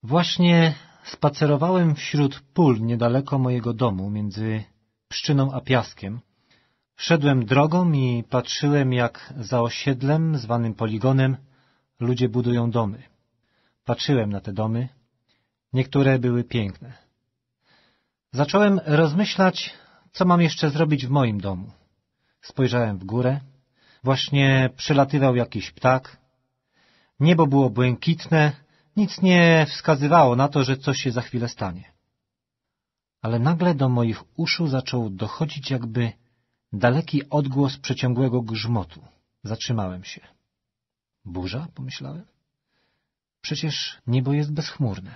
Właśnie spacerowałem wśród pól niedaleko mojego domu, między Pszczyną a Piaskiem. Szedłem drogą i patrzyłem, jak za osiedlem, zwanym Poligonem, ludzie budują domy. Patrzyłem na te domy. Niektóre były piękne. Zacząłem rozmyślać, co mam jeszcze zrobić w moim domu. Spojrzałem w górę. Właśnie przelatywał jakiś ptak. Niebo było błękitne. Nic nie wskazywało na to, że coś się za chwilę stanie. Ale nagle do moich uszu zaczął dochodzić jakby daleki odgłos przeciągłego grzmotu. Zatrzymałem się. Burza? Pomyślałem. Przecież niebo jest bezchmurne.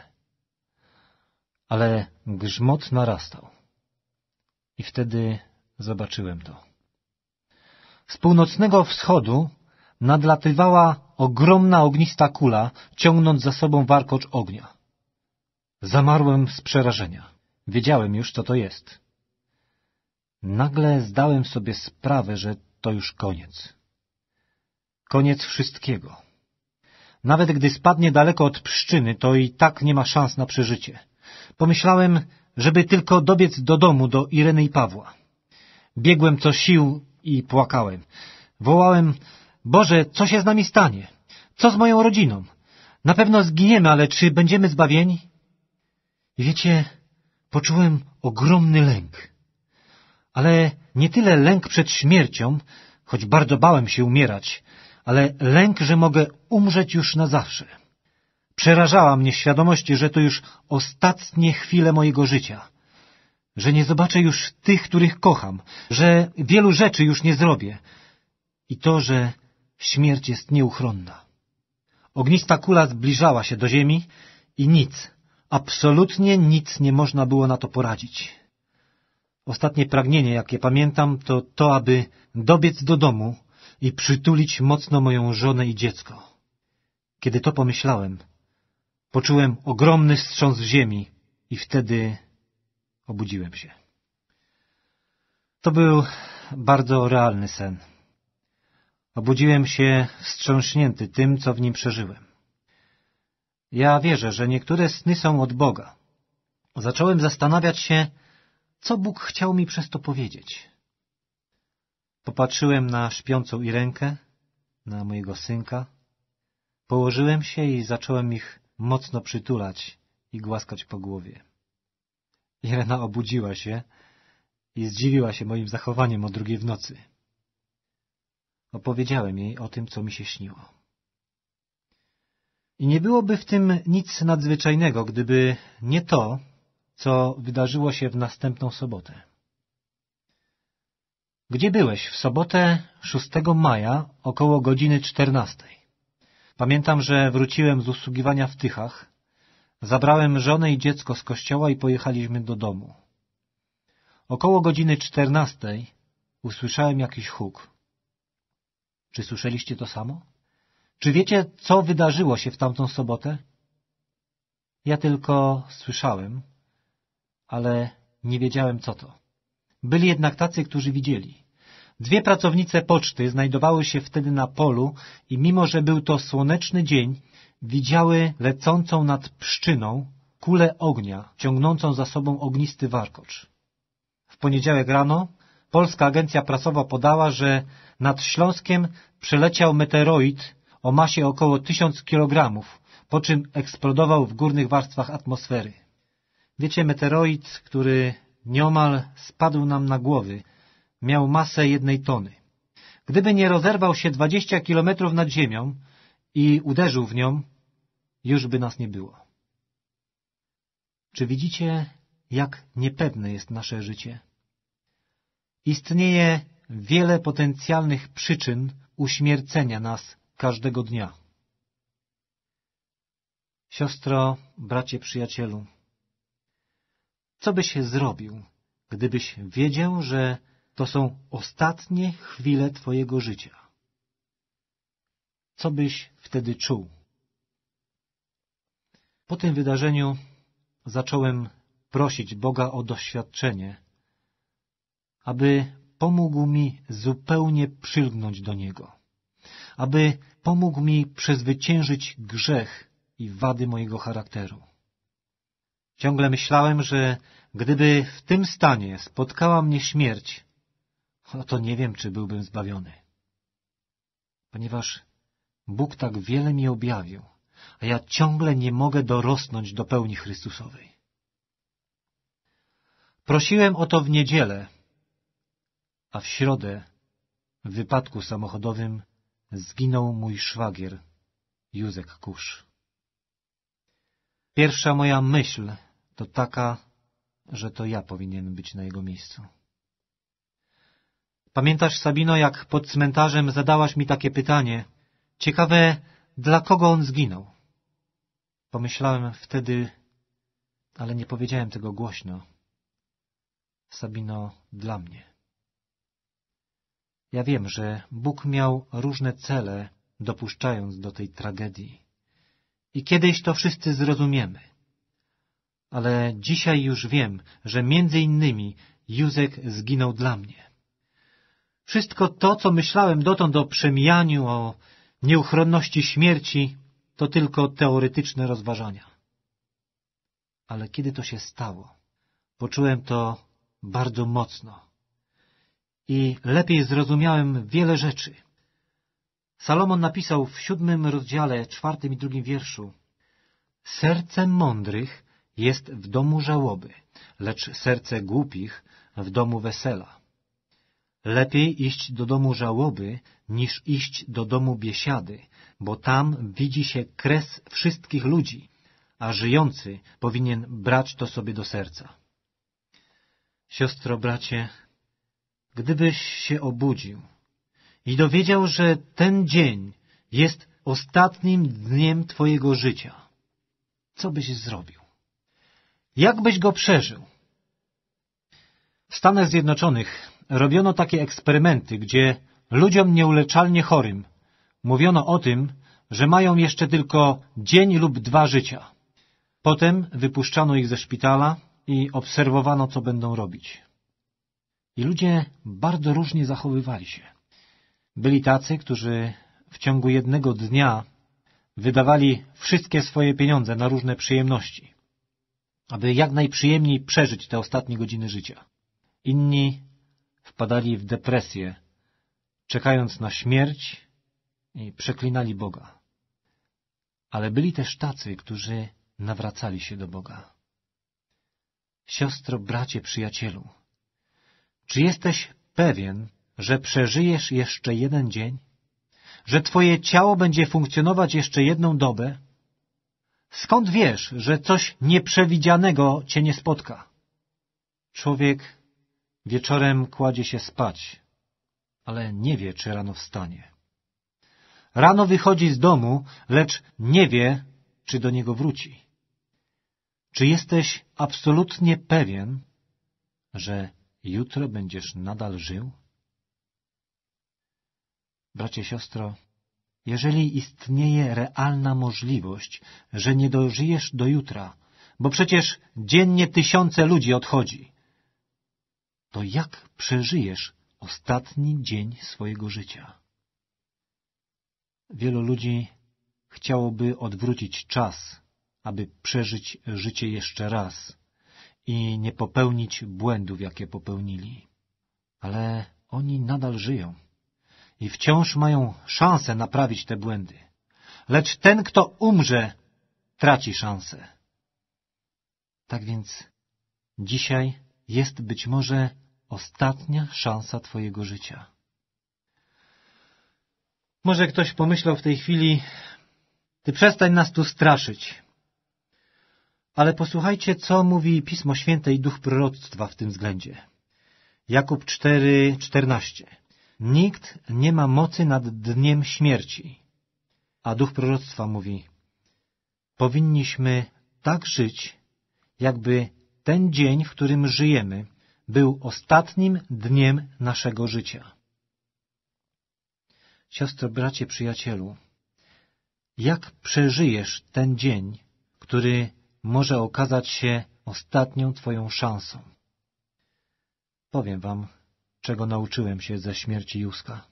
Ale grzmot narastał. I wtedy zobaczyłem to. Z północnego wschodu nadlatywała ogromna ognista kula, ciągnąc za sobą warkocz ognia. Zamarłem z przerażenia. Wiedziałem już, co to jest. Nagle zdałem sobie sprawę, że to już koniec. Koniec wszystkiego. Nawet gdy spadnie daleko od Pszczyny, to i tak nie ma szans na przeżycie. Pomyślałem, żeby tylko dobiec do domu, do Ireny i Pawła. Biegłem co sił i płakałem. Wołałem: Boże, co się z nami stanie? Co z moją rodziną? Na pewno zginiemy, ale czy będziemy zbawieni? I wiecie, poczułem ogromny lęk. Ale nie tyle lęk przed śmiercią, choć bardzo bałem się umierać, ale lęk, że mogę umrzeć już na zawsze. Przerażała mnie świadomość, że to już ostatnie chwile mojego życia, że nie zobaczę już tych, których kocham, że wielu rzeczy już nie zrobię i to, że śmierć jest nieuchronna. Ognista kula zbliżała się do ziemi i nic, absolutnie nic nie można było na to poradzić. Ostatnie pragnienie, jakie pamiętam, to, aby dobiec do domu i przytulić mocno moją żonę i dziecko. Kiedy to pomyślałem, poczułem ogromny wstrząs w ziemi i wtedy obudziłem się. To był bardzo realny sen. Obudziłem się wstrząśnięty tym, co w nim przeżyłem. Ja wierzę, że niektóre sny są od Boga. Zacząłem zastanawiać się, co Bóg chciał mi przez to powiedzieć. Popatrzyłem na śpiącą Irenkę, na mojego synka. Położyłem się i zacząłem ich mocno przytulać i głaskać po głowie. Irena obudziła się i zdziwiła się moim zachowaniem o 2:00 w nocy. Opowiedziałem jej o tym, co mi się śniło. I nie byłoby w tym nic nadzwyczajnego, gdyby nie to, co wydarzyło się w następną sobotę. Gdzie byłeś w sobotę 6 maja około godziny 14? Pamiętam, że wróciłem z usługiwania w Tychach, zabrałem żonę i dziecko z kościoła i pojechaliśmy do domu. Około godziny 14 usłyszałem jakiś huk. Czy słyszeliście to samo? Czy wiecie, co wydarzyło się w tamtą sobotę? Ja tylko słyszałem, ale nie wiedziałem, co to. Byli jednak tacy, którzy widzieli. 2 pracownice poczty znajdowały się wtedy na polu i mimo, że był to słoneczny dzień, widziały lecącą nad Pszczyną kulę ognia, ciągnącą za sobą ognisty warkocz. W poniedziałek rano Polska Agencja Prasowa podała, że nad Śląskiem przeleciał meteoroid o masie około 1000 kilogramów, po czym eksplodował w górnych warstwach atmosfery. Wiecie, meteoroid, który nieomal spadł nam na głowy, miał masę 1 tony. Gdyby nie rozerwał się 20 kilometrów nad ziemią i uderzył w nią, już by nas nie było. Czy widzicie, jak niepewne jest nasze życie? Istnieje wiele potencjalnych przyczyn uśmiercenia nas każdego dnia. Siostro, bracie, przyjacielu, co byś zrobił, gdybyś wiedział, że to są ostatnie chwile twojego życia? Co byś wtedy czuł? Po tym wydarzeniu zacząłem prosić Boga o doświadczenie, aby pomógł mi zupełnie przylgnąć do Niego, aby pomógł mi przezwyciężyć grzech i wady mojego charakteru. Ciągle myślałem, że gdyby w tym stanie spotkała mnie śmierć, to nie wiem, czy byłbym zbawiony. Ponieważ Bóg tak wiele mi objawił, a ja ciągle nie mogę dorosnąć do pełni Chrystusowej. Prosiłem o to w niedzielę, a w środę w wypadku samochodowym zginął mój szwagier, Józek Kusz. Pierwsza moja myśl to taka, że to ja powinienem być na jego miejscu. Pamiętasz, Sabino, jak pod cmentarzem zadałaś mi takie pytanie? Ciekawe, dla kogo on zginął? Pomyślałem wtedy, ale nie powiedziałem tego głośno. Sabino, dla mnie. Ja wiem, że Bóg miał różne cele, dopuszczając do tej tragedii. I kiedyś to wszyscy zrozumiemy. Ale dzisiaj już wiem, że między innymi Józek zginął dla mnie. Wszystko to, co myślałem dotąd o przemijaniu, o nieuchronności śmierci, to tylko teoretyczne rozważania. Ale kiedy to się stało, poczułem to bardzo mocno i lepiej zrozumiałem wiele rzeczy. Salomon napisał w 7 rozdziale, 4 i 2 wierszu: serce mądrych jest w domu żałoby, lecz serce głupich w domu wesela. Lepiej iść do domu żałoby, niż iść do domu biesiady, bo tam widzi się kres wszystkich ludzi, a żyjący powinien brać to sobie do serca. Siostro, bracie, gdybyś się obudził i dowiedział, że ten dzień jest ostatnim dniem twojego życia, co byś zrobił? Jak byś go przeżył? W Stanach Zjednoczonych robiono takie eksperymenty, gdzie ludziom nieuleczalnie chorym mówiono o tym, że mają jeszcze tylko dzień lub 2 życia. Potem wypuszczano ich ze szpitala i obserwowano, co będą robić. I ludzie bardzo różnie zachowywali się. Byli tacy, którzy w ciągu jednego dnia wydawali wszystkie swoje pieniądze na różne przyjemności, aby jak najprzyjemniej przeżyć te ostatnie godziny życia. Inni wpadali w depresję, czekając na śmierć i przeklinali Boga. Ale byli też tacy, którzy nawracali się do Boga. Siostro, bracie, przyjacielu, czy jesteś pewien, że przeżyjesz jeszcze 1 dzień? Że twoje ciało będzie funkcjonować jeszcze 1 dobę? Skąd wiesz, że coś nieprzewidzianego cię nie spotka? Człowiek wieczorem kładzie się spać, ale nie wie, czy rano wstanie. Rano wychodzi z domu, lecz nie wie, czy do niego wróci. Czy jesteś absolutnie pewien, że jutro będziesz nadal żył? Bracie, siostro, jeżeli istnieje realna możliwość, że nie dożyjesz do jutra, bo przecież dziennie tysiące ludzi odchodzi, to jak przeżyjesz ostatni dzień swojego życia? Wielu ludzi chciałoby odwrócić czas, aby przeżyć życie jeszcze raz i nie popełnić błędów, jakie popełnili. Ale oni nadal żyją i wciąż mają szansę naprawić te błędy. Lecz ten, kto umrze, traci szansę. Tak więc dzisiaj jest być może ostatnia szansa twojego życia. Może ktoś pomyślał w tej chwili: ty przestań nas tu straszyć. Ale posłuchajcie, co mówi Pismo Święte i Duch proroctwa w tym względzie. Jakub 4:14. Nikt nie ma mocy nad dniem śmierci. A Duch proroctwa mówi: powinniśmy tak żyć, jakby ten dzień, w którym żyjemy, był ostatnim dniem naszego życia. Siostro, bracie, przyjacielu, jak przeżyjesz ten dzień, który może okazać się ostatnią twoją szansą? Powiem wam, czego nauczyłem się ze śmierci Józka.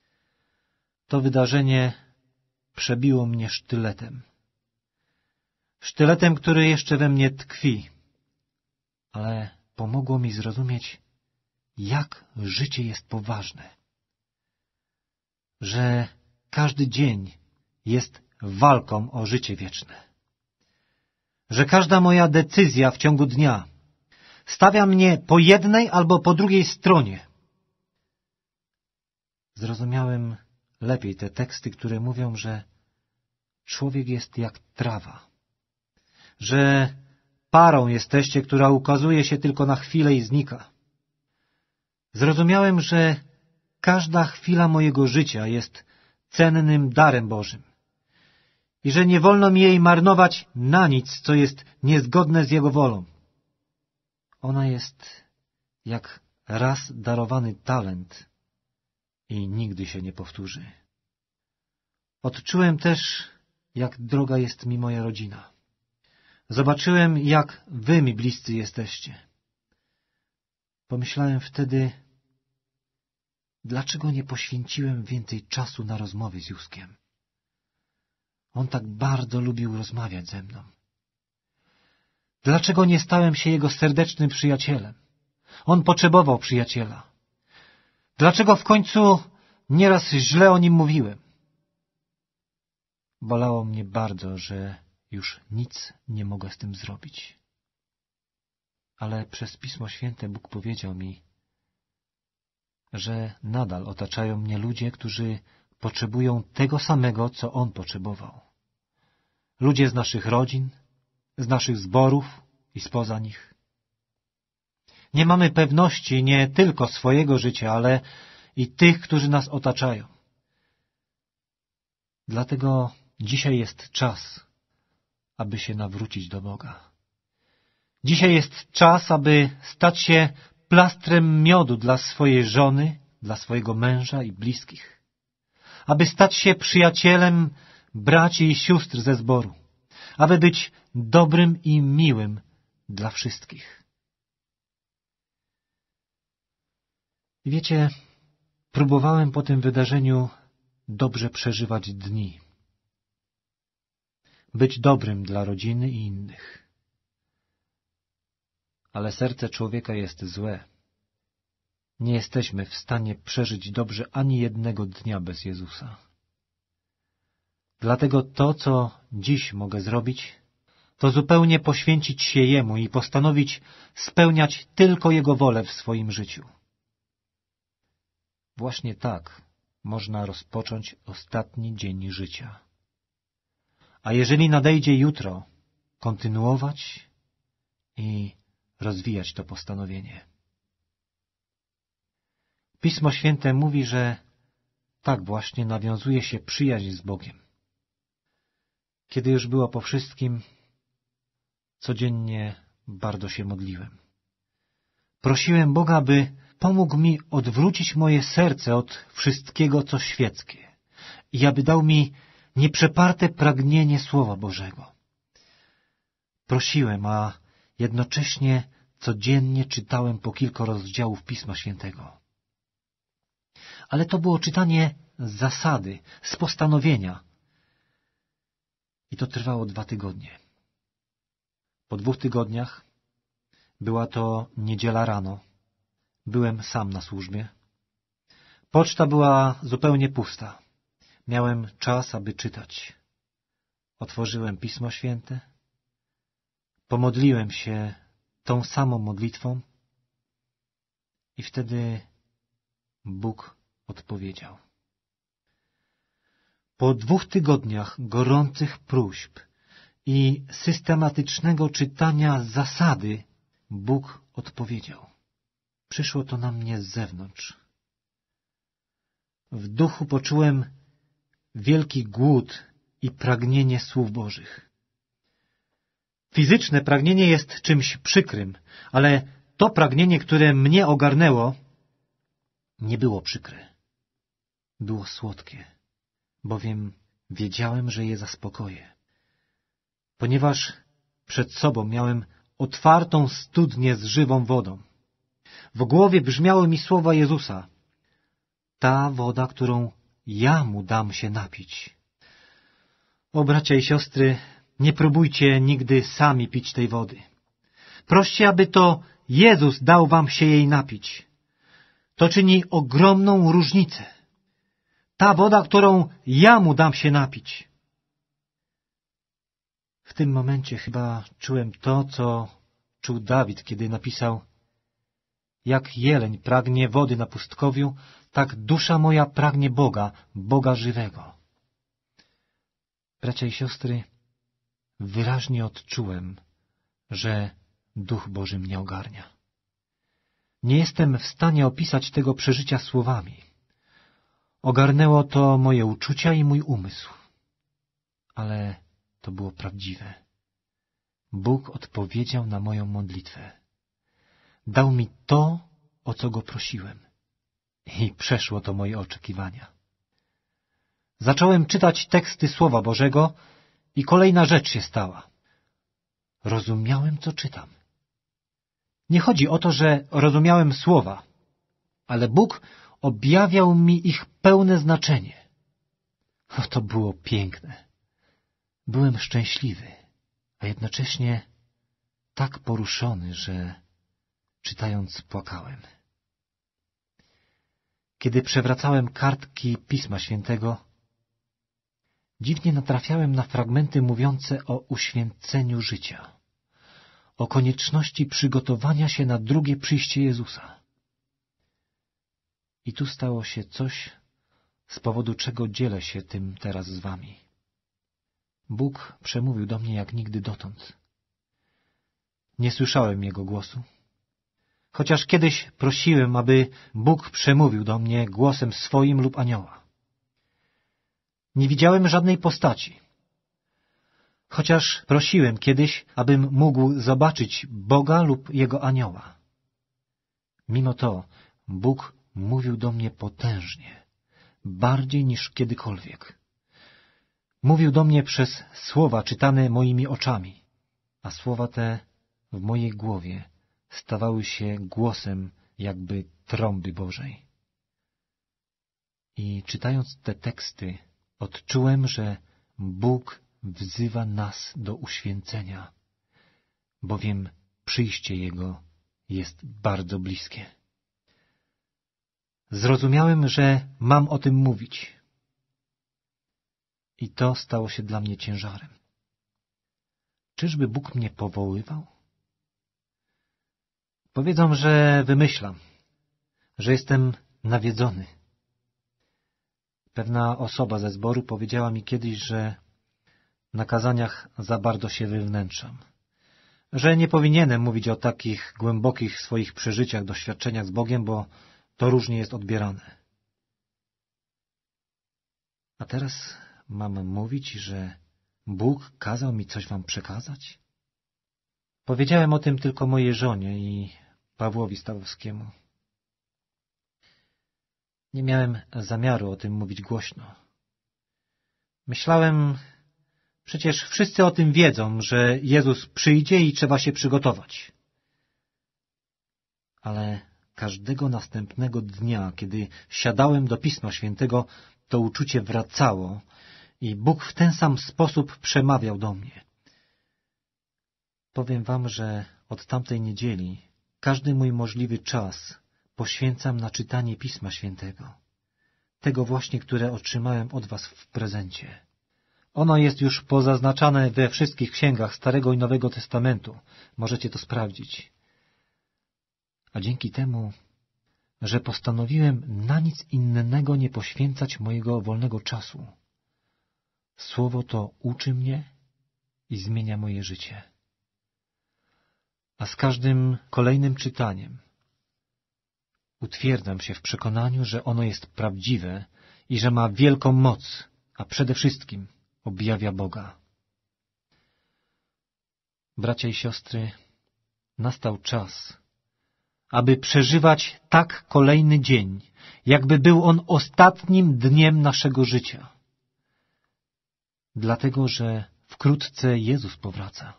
To wydarzenie przebiło mnie sztyletem. sztyletem, który jeszcze we mnie tkwi, ale pomogło mi zrozumieć, jak życie jest poważne, że każdy dzień jest walką o życie wieczne, że każda moja decyzja w ciągu dnia stawia mnie po jednej albo po drugiej stronie. Zrozumiałem lepiej te teksty, które mówią, że człowiek jest jak trawa, że parą jesteście, która ukazuje się tylko na chwilę i znika. Zrozumiałem, że każda chwila mojego życia jest cennym darem Bożym i że nie wolno mi jej marnować na nic, co jest niezgodne z Jego wolą. Ona jest jak raz darowany talent i nigdy się nie powtórzy. Odczułem też, jak droga jest mi moja rodzina. Zobaczyłem, jak wy mi bliscy jesteście. Pomyślałem wtedy, dlaczego nie poświęciłem więcej czasu na rozmowy z Józkiem. On tak bardzo lubił rozmawiać ze mną. Dlaczego nie stałem się jego serdecznym przyjacielem? On potrzebował przyjaciela. Dlaczego w końcu nieraz źle o nim mówiłem? Bolało mnie bardzo, że już nic nie mogę z tym zrobić. Ale przez Pismo Święte Bóg powiedział mi, że nadal otaczają mnie ludzie, którzy potrzebują tego samego, co On potrzebował. Ludzie z naszych rodzin, z naszych zborów i spoza nich. Nie mamy pewności nie tylko swojego życia, ale i tych, którzy nas otaczają. Dlatego dzisiaj jest czas, aby się nawrócić do Boga. Dzisiaj jest czas, aby stać się plastrem miodu dla swojej żony, dla swojego męża i bliskich. Aby stać się przyjacielem braci i sióstr ze zboru. Aby być dobrym i miłym dla wszystkich. I wiecie, próbowałem po tym wydarzeniu dobrze przeżywać dni. Być dobrym dla rodziny i innych. Ale serce człowieka jest złe. Nie jesteśmy w stanie przeżyć dobrze ani jednego dnia bez Jezusa. Dlatego to, co dziś mogę zrobić, to zupełnie poświęcić się Jemu i postanowić spełniać tylko Jego wolę w swoim życiu. Właśnie tak można rozpocząć ostatni dzień życia. A jeżeli nadejdzie jutro, kontynuować i rozwijać to postanowienie. Pismo Święte mówi, że tak właśnie nawiązuje się przyjaźń z Bogiem. Kiedy już było po wszystkim, codziennie bardzo się modliłem. Prosiłem Boga, by pomógł mi odwrócić moje serce od wszystkiego, co świeckie i aby dał mi nieprzeparte pragnienie Słowa Bożego. Prosiłem, a jednocześnie codziennie czytałem po kilka rozdziałów Pisma Świętego. Ale to było czytanie z zasady, z postanowienia. I to trwało 2 tygodnie. Po 2 tygodniach, była to niedziela rano, byłem sam na służbie. Poczta była zupełnie pusta. Miałem czas, aby czytać. Otworzyłem Pismo Święte, pomodliłem się tą samą modlitwą i wtedy Bóg odpowiedział. Po 2 tygodniach gorących próśb i systematycznego czytania zasady Bóg odpowiedział. Przyszło to na mnie z zewnątrz. W duchu poczułem wielki głód i pragnienie słów Bożych. Fizyczne pragnienie jest czymś przykrym, ale to pragnienie, które mnie ogarnęło, nie było przykre. Było słodkie, bowiem wiedziałem, że je zaspokoję. Ponieważ przed sobą miałem otwartą studnię z żywą wodą. W głowie brzmiały mi słowa Jezusa. Ta woda, którą ja mu dam się napić. O bracia i siostry, Nie próbujcie nigdy sami pić tej wody. Proście, aby to Jezus dał wam się jej napić. To czyni ogromną różnicę. Ta woda, którą ja mu dam się napić. W tym momencie chyba czułem to, co czuł Dawid, kiedy napisał: jak jeleń pragnie wody na pustkowiu, tak dusza moja pragnie Boga, Boga żywego. Bracia i siostry, wyraźnie odczułem, że Duch Boży mnie ogarnia. Nie jestem w stanie opisać tego przeżycia słowami. Ogarnęło to moje uczucia i mój umysł. Ale to było prawdziwe. Bóg odpowiedział na moją modlitwę. Dał mi to, o co Go prosiłem. I przeszło to moje oczekiwania. Zacząłem czytać teksty Słowa Bożego i kolejna rzecz się stała. Rozumiałem, co czytam. Nie chodzi o to, że rozumiałem słowa, ale Bóg objawiał mi ich pełne znaczenie. To było piękne. Byłem szczęśliwy, a jednocześnie tak poruszony, że czytając płakałem. Kiedy przewracałem kartki Pisma Świętego, dziwnie natrafiałem na fragmenty mówiące o uświęceniu życia, o konieczności przygotowania się na drugie przyjście Jezusa. I tu stało się coś, z powodu czego dzielę się tym teraz z wami. Bóg przemówił do mnie jak nigdy dotąd. Nie słyszałem Jego głosu. Chociaż kiedyś prosiłem, aby Bóg przemówił do mnie głosem swoim lub anioła. Nie widziałem żadnej postaci. Chociaż prosiłem kiedyś, abym mógł zobaczyć Boga lub Jego anioła. Mimo to Bóg mówił do mnie potężnie, bardziej niż kiedykolwiek. Mówił do mnie przez słowa czytane moimi oczami, a słowa te w mojej głowie stawały się głosem jakby trąby Bożej. I czytając te teksty, odczułem, że Bóg wzywa nas do uświęcenia, bowiem przyjście Jego jest bardzo bliskie. Zrozumiałem, że mam o tym mówić. I to stało się dla mnie ciężarem. Czyżby Bóg mnie powoływał? Powiedzą, że wymyślam, że jestem nawiedzony. Pewna osoba ze zboru powiedziała mi kiedyś, że na kazaniach za bardzo się wywnętrzam, że nie powinienem mówić o takich głębokich swoich przeżyciach, doświadczeniach z Bogiem, bo to różnie jest odbierane. A teraz mam mówić, że Bóg kazał mi coś wam przekazać? Powiedziałem o tym tylko mojej żonie i Pawłowi Stawowskiemu. Nie miałem zamiaru o tym mówić głośno. Myślałem, przecież wszyscy o tym wiedzą, że Jezus przyjdzie i trzeba się przygotować. Ale każdego następnego dnia, kiedy siadałem do Pisma Świętego, to uczucie wracało i Bóg w ten sam sposób przemawiał do mnie. Powiem wam, że od tamtej niedzieli każdy mój możliwy czas poświęcam na czytanie Pisma Świętego. Tego właśnie, które otrzymałem od was w prezencie. Ono jest już pozaznaczane we wszystkich księgach Starego i Nowego Testamentu. Możecie to sprawdzić. A dzięki temu, że postanowiłem na nic innego nie poświęcać mojego wolnego czasu, Słowo to uczy mnie i zmienia moje życie. A z każdym kolejnym czytaniem utwierdzam się w przekonaniu, że ono jest prawdziwe i że ma wielką moc, a przede wszystkim objawia Boga. Bracia i siostry, nastał czas, aby przeżywać tak kolejny dzień, jakby był on ostatnim dniem naszego życia. Dlatego, że wkrótce Jezus powraca.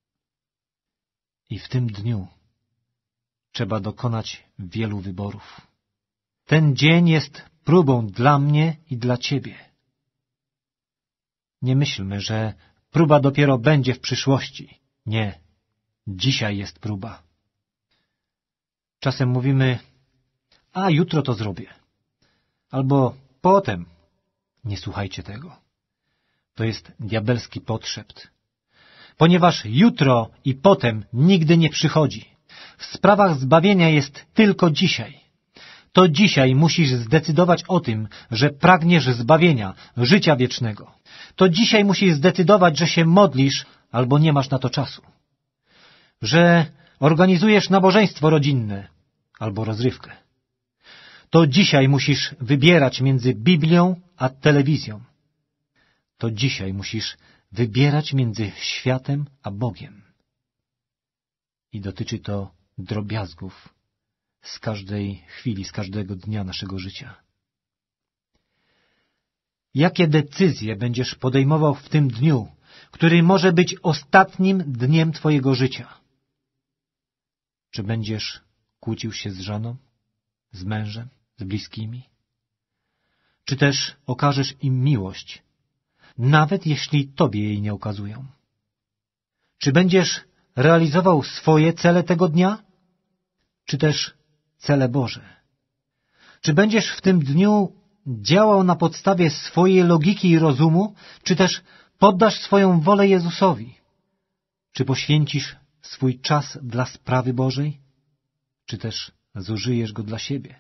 I w tym dniu trzeba dokonać wielu wyborów. Ten dzień jest próbą dla mnie i dla ciebie. Nie myślmy, że próba dopiero będzie w przyszłości. Nie, dzisiaj jest próba. Czasem mówimy, a jutro to zrobię. Albo potem. Nie słuchajcie tego. To jest diabelski podszept. Ponieważ jutro i potem nigdy nie przychodzi. W sprawach zbawienia jest tylko dzisiaj. To dzisiaj musisz zdecydować o tym, że pragniesz zbawienia, życia wiecznego. To dzisiaj musisz zdecydować, że się modlisz, albo nie masz na to czasu. Że organizujesz nabożeństwo rodzinne, albo rozrywkę. To dzisiaj musisz wybierać między Biblią a telewizją. To dzisiaj musisz wybierać między światem a Bogiem. I dotyczy to drobiazgów z każdej chwili, z każdego dnia naszego życia. Jakie decyzje będziesz podejmował w tym dniu, który może być ostatnim dniem twojego życia? Czy będziesz kłócił się z żoną, z mężem, z bliskimi? Czy też okażesz im miłość, nawet jeśli tobie jej nie okazują? Czy będziesz realizował swoje cele tego dnia, czy też cele Boże? Czy będziesz w tym dniu działał na podstawie swojej logiki i rozumu, czy też poddasz swoją wolę Jezusowi? Czy poświęcisz swój czas dla sprawy Bożej, czy też zużyjesz go dla siebie?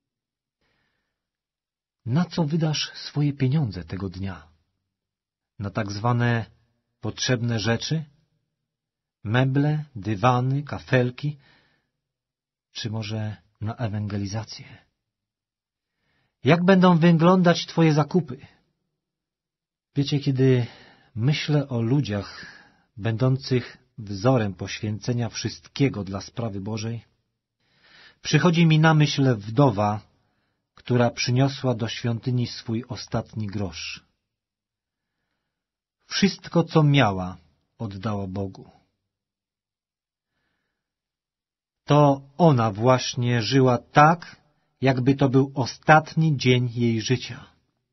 Na co wydasz swoje pieniądze tego dnia? Na tak zwane potrzebne rzeczy? Meble, dywany, kafelki? Czy może na ewangelizację? Jak będą wyglądać twoje zakupy? Wiecie, kiedy myślę o ludziach będących wzorem poświęcenia wszystkiego dla sprawy Bożej, przychodzi mi na myśl wdowa, która przyniosła do świątyni swój ostatni grosz. Wszystko, co miała, oddała Bogu. To ona właśnie żyła tak, jakby to był ostatni dzień jej życia.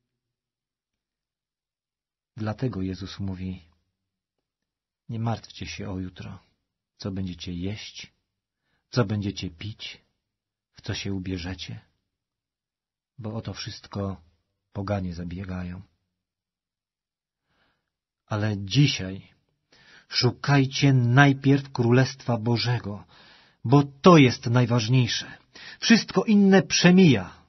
Dlatego Jezus mówi, nie martwcie się o jutro, co będziecie jeść, co będziecie pić, w co się ubierzecie, bo o to wszystko poganie zabiegają. Ale dzisiaj szukajcie najpierw Królestwa Bożego, bo to jest najważniejsze. Wszystko inne przemija.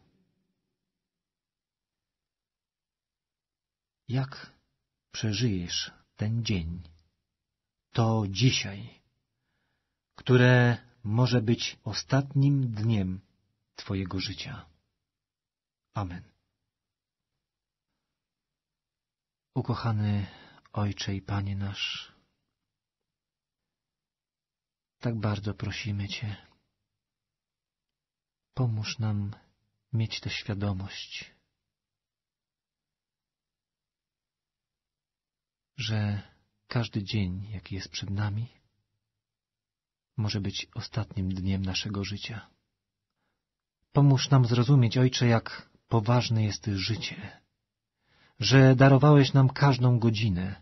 Jak przeżyjesz ten dzień, to dzisiaj, które może być ostatnim dniem twojego życia? Amen. Ukochany Ojcze i Panie nasz, tak bardzo prosimy Cię, pomóż nam mieć tę świadomość, że każdy dzień, jaki jest przed nami, może być ostatnim dniem naszego życia. Pomóż nam zrozumieć, Ojcze, jak poważne jest życie, że darowałeś nam każdą godzinę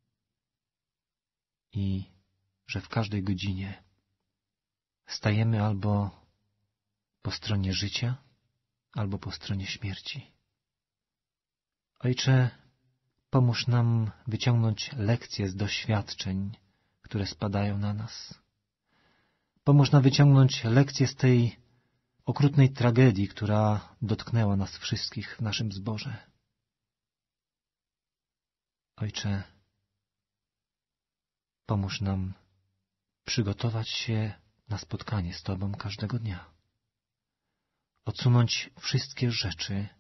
i że w każdej godzinie stajemy albo po stronie życia, albo po stronie śmierci. Ojcze, pomóż nam wyciągnąć lekcje z doświadczeń, które spadają na nas. Pomóż nam wyciągnąć lekcje z tej okrutnej tragedii, która dotknęła nas wszystkich w naszym zborze. Ojcze, pomóż nam przygotować się na spotkanie z Tobą każdego dnia. Odsunąć wszystkie rzeczy,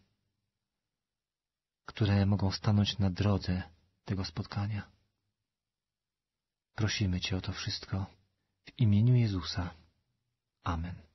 które mogą stanąć na drodze tego spotkania. Prosimy Cię o to wszystko w imieniu Jezusa. Amen.